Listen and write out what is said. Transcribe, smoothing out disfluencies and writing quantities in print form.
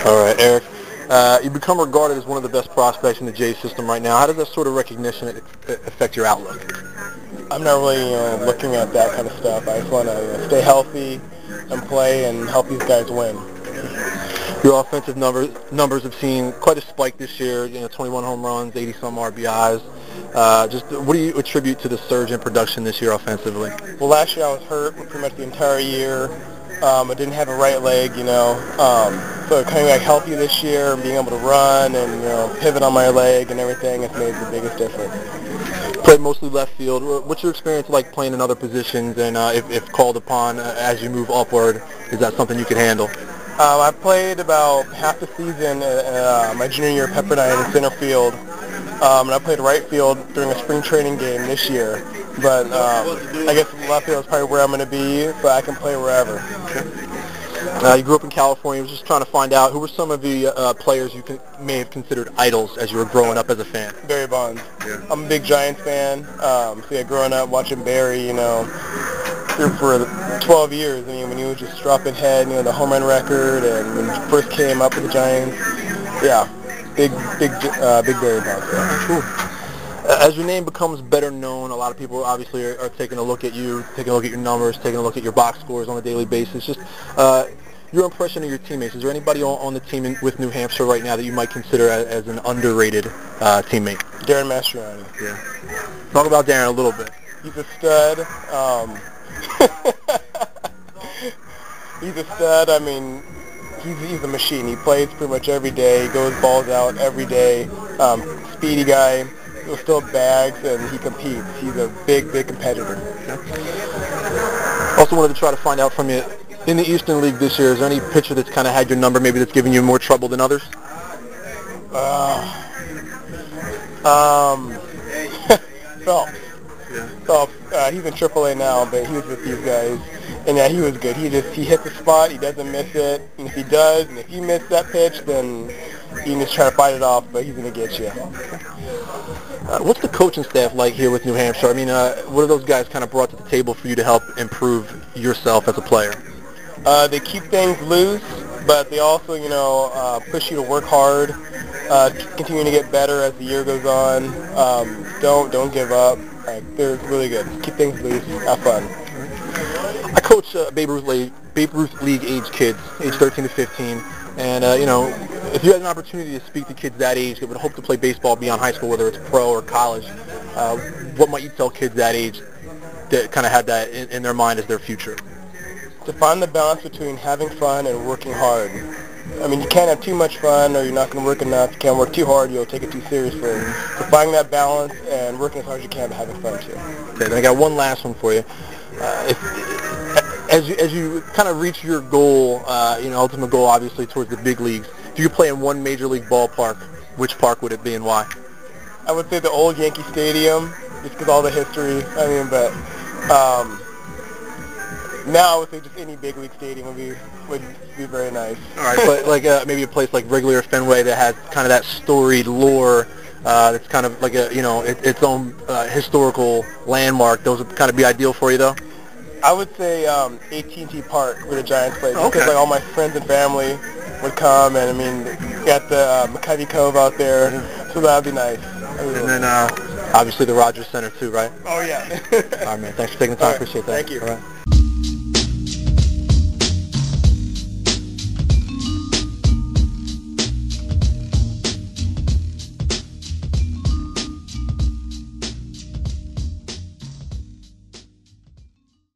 All right, Eric. You become regarded as one of the best prospects in the Jays system right now. How does that sort of recognition affect your outlook? I'm not really looking at that kind of stuff. I just want to stay healthy and play and help these guys win. Your offensive numbers have seen quite a spike this year. 21 home runs, 80-some RBIs. Just what do you attribute to the surge in production this year offensively? Well, last year I was hurt pretty much the entire year. I didn't have a right leg, so coming back healthy this year and being able to run and pivot on my leg and everything has made the biggest difference. Played mostly left field. What's your experience like playing in other positions, and if called upon as you move upward, is that something you could handle? I played about half the season my junior year at Pepperdine in center field, and I played right field during a spring training game this year. But I guess left field is probably where I'm going to be, but I can play wherever. You grew up in California. I was just trying to find out who were some of the players you may have considered idols as you were growing up as a fan. Barry Bonds. Yeah. I'm a big Giants fan. Growing up watching Barry, for 12 years. I mean, when he was just dropping head, the home run record, and when he first came up with the Giants, yeah, big Barry Bonds fan. Cool. As your name becomes better known, a lot of people obviously are taking a look at you, taking a look at your numbers, taking a look at your box scores on a daily basis. Just your impression of your teammates. Is there anybody on the team with New Hampshire right now that you might consider as an underrated teammate? Darren Mastriani. Yeah. Talk about Darren a little bit. He's a stud. He's a stud. I mean, he's a machine. He plays pretty much every day. He goes balls out every day. Speedy guy. He'll still bags, and he competes. He's a big competitor. Also wanted to try to find out from you, in the Eastern League this year, is there any pitcher that's kind of had your number, maybe that's given you more trouble than others? Phelps. Phelps. He's in AAA now, but he was with these guys, and yeah, he was good. He hits the spot. He doesn't miss it, and if he does, and if you miss that pitch, then you can just try to fight it off, but he's going to get you. What's the coaching staff like here with New Hampshire? I mean, what are those guys kind of brought to the table for you to help improve yourself as a player? They keep things loose, but they also, push you to work hard, continue to get better as the year goes on. Don't give up. They're really good. Keep things loose. Have fun. I coach Babe Ruth League age kids, age 13 to 15, and if you had an opportunity to speak to kids that age that would hope to play baseball beyond high school, whether it's pro or college, what might you tell kids that age that kind of had that in their mind as their future? To find the balance between having fun and working hard. I mean, you can't have too much fun or you're not going to work enough. You can't work too hard, you'll take it too seriously. So finding that balance and working as hard as you can, but having fun too. Okay, then I got one last one for you. As you kind of reach your goal, ultimate goal obviously towards the big leagues, if you could play in one major league ballpark, which park would it be and why? I would say the old Yankee Stadium, just because all the history. I mean, but now I would say just any big league stadium would be very nice. All right, but like maybe a place like Wrigley or Fenway that has kind of that storied lore, that's kind of like its own historical landmark. Those would kind of be ideal for you, though. I would say AT&T Park, where the Giants play, okay. Because all my friends and family would come, and I mean, you got the McCovey Cove out there, so that would be nice. And then obviously the Rogers Center too, right? Oh yeah. All right, man. Thanks for taking the time. Right. Appreciate that. Thank you. All right.